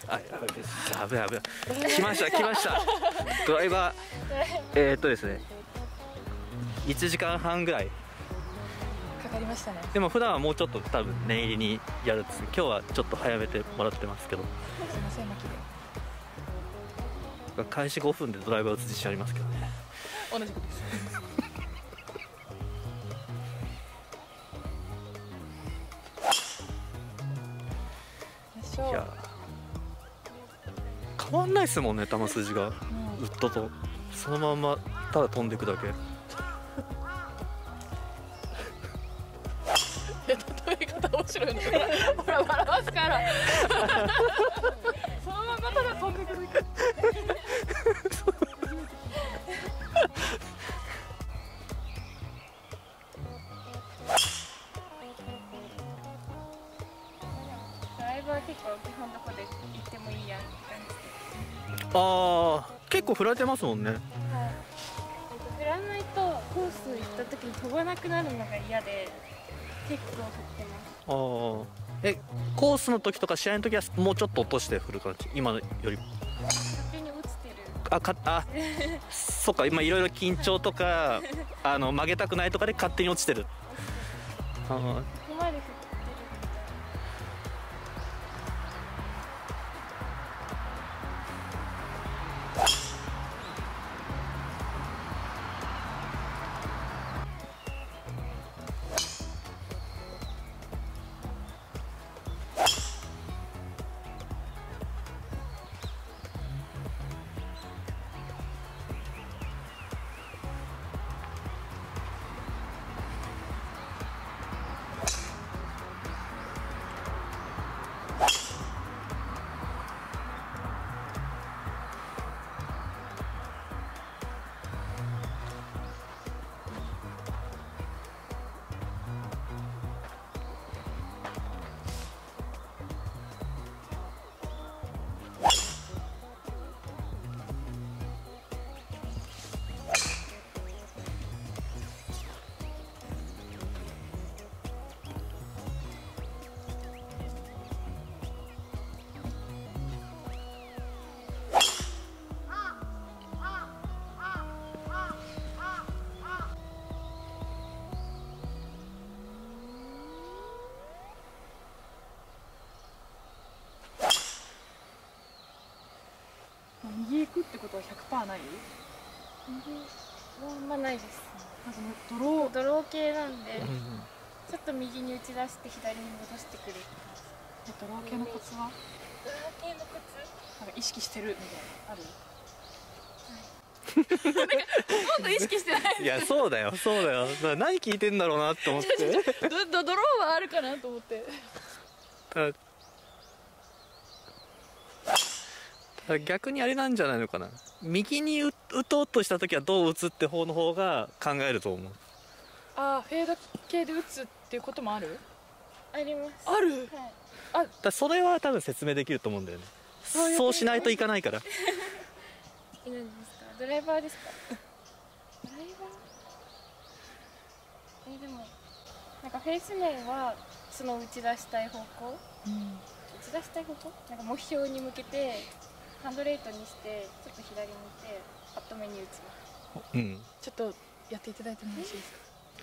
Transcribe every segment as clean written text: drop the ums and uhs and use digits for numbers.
あ、やべやべ。来ました来ました。ドライバー。ですね。1時間半ぐらいかかりましたね。 でも普段はもうちょっと多分念入りにやるんです。今日はちょっと早めてもらってますけど。 すいません、巻きで。 開始5分でドライバー打つ自信ありますけどね。 同じことです。 いや変わんないですもんね、球筋が、ウッドとそのまんまただ飛んでいくだけ。 例え方面白いの。ほら笑わすから。そのままただ飛んでくる。ドライバー結構基本どこで行ってもいいやんって感じで。 ああ、結構振られてますもんね。 はい。振らないとコース行った時に飛ばなくなるのが嫌で結構振ってます。 ああ、コースの時とか試合の時はもうちょっと落として振る感じ、今のより。 勝手に落ちてる。 そっか、今いろいろ緊張とか曲げたくないとかで勝手に落ちてる。 ここまで振ってるみたいな。右行くってことは 100% ない？ 右はあんまないです。 なんかドロー系なんで、ちょっと右に打ち出して左に戻してくるって感じ。 ドロー系のコツは？ ドロー系のコツ？ なんか意識してるみたいなある？ はい。 ほとんど意識してない。 いや、そうだよそうだよ。だから何聞いてんだろうなって思って。 ドローはあるかなと思って。 逆にあれなんじゃないのかな。右に打とうとした時はどう打つって方の方が考えると思う。 ああ、フェード系で打つっていうこともある？ あります。 ある？ はい。 だそれは多分説明できると思うんだよね。そうしないといかないから。 いるんですか？ドライバーですか？ドライバー？でもなんかフェース面はその打ち出したい方向？打ち出したい方向？なんか目標に向けてハンドレートにしてちょっと左に行ってパッと目に打ちます。 ちょっとやっていただいてもよろしいですか？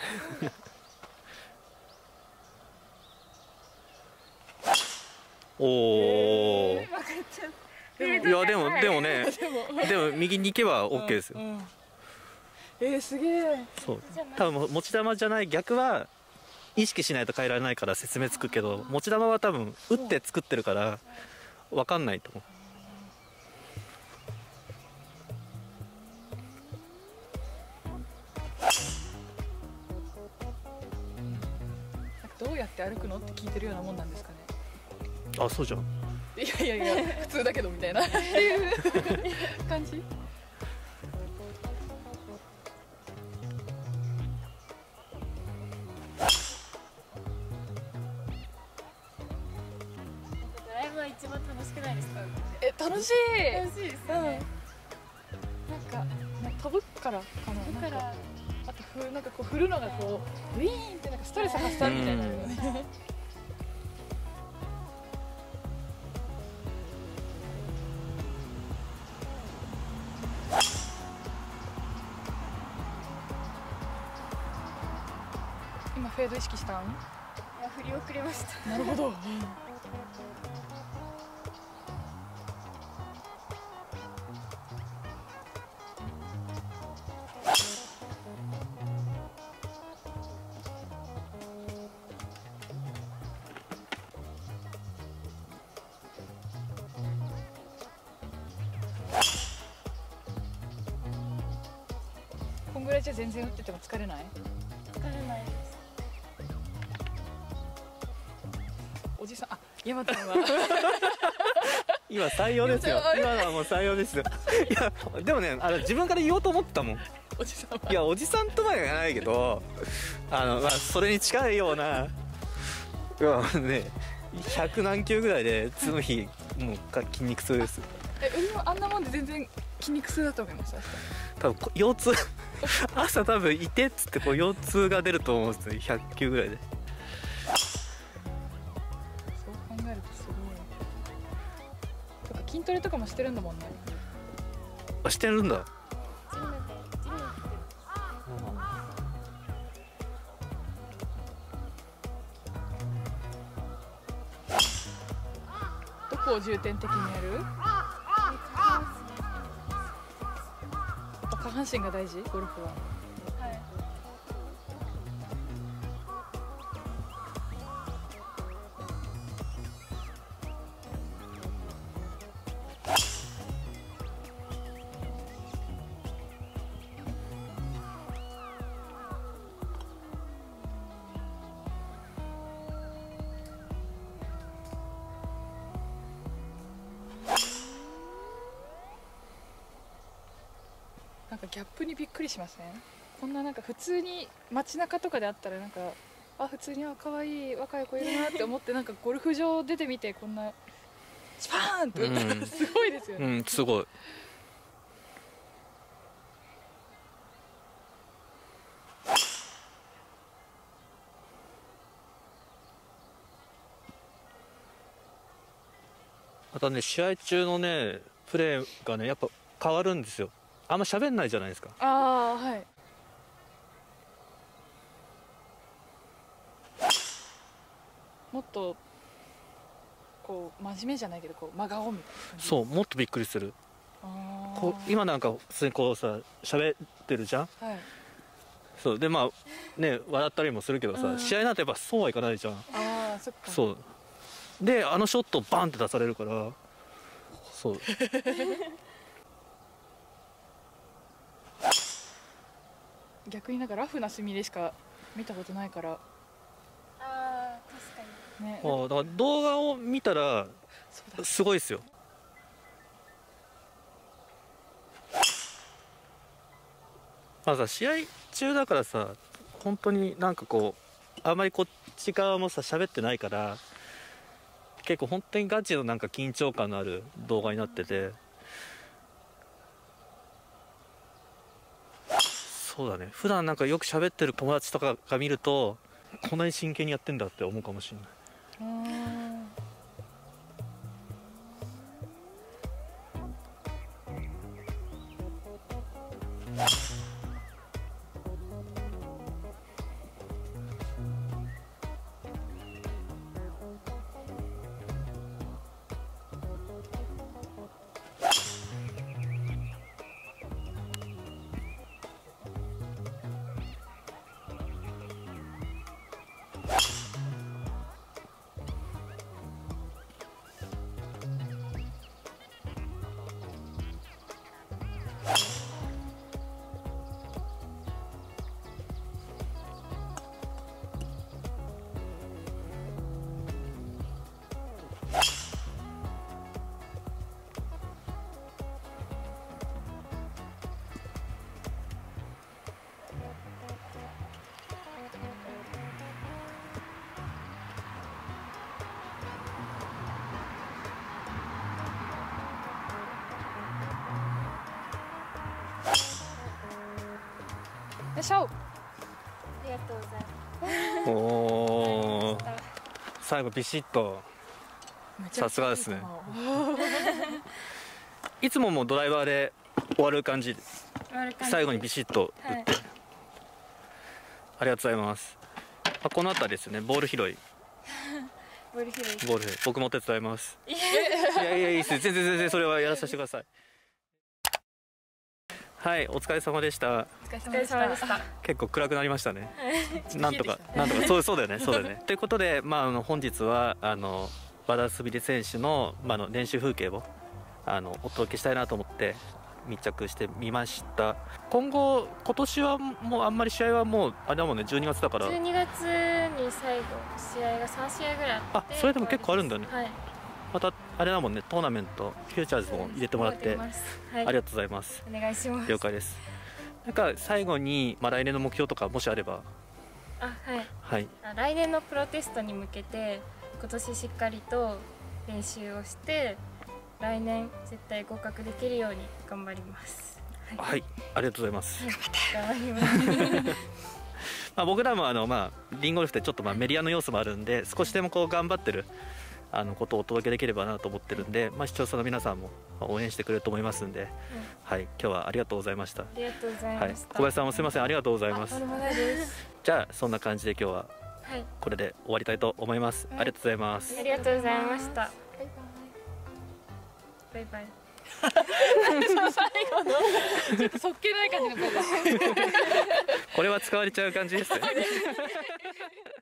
おお。 分かっちゃう。 いやでもね、でも右に行けば OK ですよ。 すげえ。 そう。多分持ち球じゃない逆は意識しないと変えられないから説明つくけど、持ち球は多分打って作ってるから分かんないと思う。 どうやって歩くのって聞いてるようなもんなんですかね。 あ、そうじゃん。 いや普通だけどみたいなっていう感じ。 ドライブは一番楽しくないですか？ 楽しい。 楽しいですよね。 なんか飛ぶからかな。 だからあとなんかこう振るのがこうウィーンってなんかストレス発散みたいになるよね。ドライバー一番楽しくないですか？楽しいですよね。なんか、飛ぶからかな。なんかこう振るのがこうウィーンってなんかストレス発散みたいになるよね。 だから、なんか、ストレス発散みたいな。 フェード意識したん？ いや振り遅れました。 なるほど。こんぐらいじゃ全然打ってても疲れない？ 疲れないです。 おじさん、あ、山ちゃんは今採用ですよ。今のはもう採用ですよ。いやでもね、自分から言おうと思ったもん。 おじさんは。 いやおじさんとは言わないけど、まあ、それに近いような、ね、100何球ぐらいで次の日もう筋肉痛です。 俺もあんなもんで全然筋肉痛だと思います。 多分腰痛朝多分いてっつってこう腰痛が出ると思うんですよ、100球ぐらいで。 そう考えるとすごい。とか筋トレとかもしてるんだもんね。 あ、してるんだ。 ジム行ってる。 どこを重点的にやる？やっぱ下半身が大事？ゴルフは。 はい。 なんかギャップにびっくりしません？こんななんか普通に街中とかであったらなんか普通に可愛い若い子いるなって思ってなんかゴルフ場出てみてこんなスパーンって打ったらすごいですよね。 うん、すごい。またね、試合中のねプレーがねやっぱ変わるんですよ。あんま喋んないじゃないですか。 はい。もっとこう真面目じゃないけどこう真顔みたいな感じ。 そう、もっとびっくりする。今なんか普通にこうさ喋ってるじゃん。 はい。 そうで、まあね笑ったりもするけどさ、試合なんてやっぱそうはいかないじゃん。 そっか。 そうで、あのショットをバンって出されるから、そう逆になんかラフなスミレしか見たことないから。 確かに。 ね。 だから動画を見たらすごいですよ。まあさ、試合中だからさ、本当になんかこうあんまりこっち側もさ喋ってないから、結構本当にガチのなんか緊張感のある動画になってて、そうだね、普段なんかよく喋ってる友達とかが見るとこんなに真剣にやってんだって思うかもしれない。 よいしょ。 ありがとうございます。 おお、最後ビシッと。さすがですね。いつももうドライバーで終わる感じ。最後にビシッと打って、ありがとうございます。 この辺りですね、ボール拾い。 ボール拾い。 ボール拾い、僕も手伝います。いやいいです、全然それはやらさせてください。はい、お疲れ様でした。 お疲れ様でした。 結構暗くなりましたね。なんとかそうだよね。ということで、本日は和田すみれ選手の練習風景をお届けしたいなと思って密着してみました。今年はもうあんまり試合はもうあれだもんね、12月だから。 12月に最後試合が3試合ぐらいあって。 それでも結構あるんだね。 はい。 またあれだもんね、トーナメントフューチャーズも入れてもらって、 はい、 ありがとうございます。 お願いします。 了解です。なんか最後に、来年の目標とかもしあれば。 はい、来年のプロテストに向けて今年しっかりと練習をして来年絶対合格できるように頑張ります。 はい、ありがとうございます。 頑張ります。 僕らもリンゴルフってちょっとメディアの要素もあるんで、少しでも頑張ってることをお届けできればなと思ってるんで、視聴者の皆さんも応援してくれると思いますんで、はい、今日はありがとうございました。 ありがとうございました。 小林さんもすみません、ありがとうございます。 とんでもないです。 じゃあそんな感じで今日はこれで終わりたいと思います。ありがとうございます。 ありがとうございました。バイバイ。 最後のちょっとそっけない感じのバイバイ。 これは使われちゃう感じですね。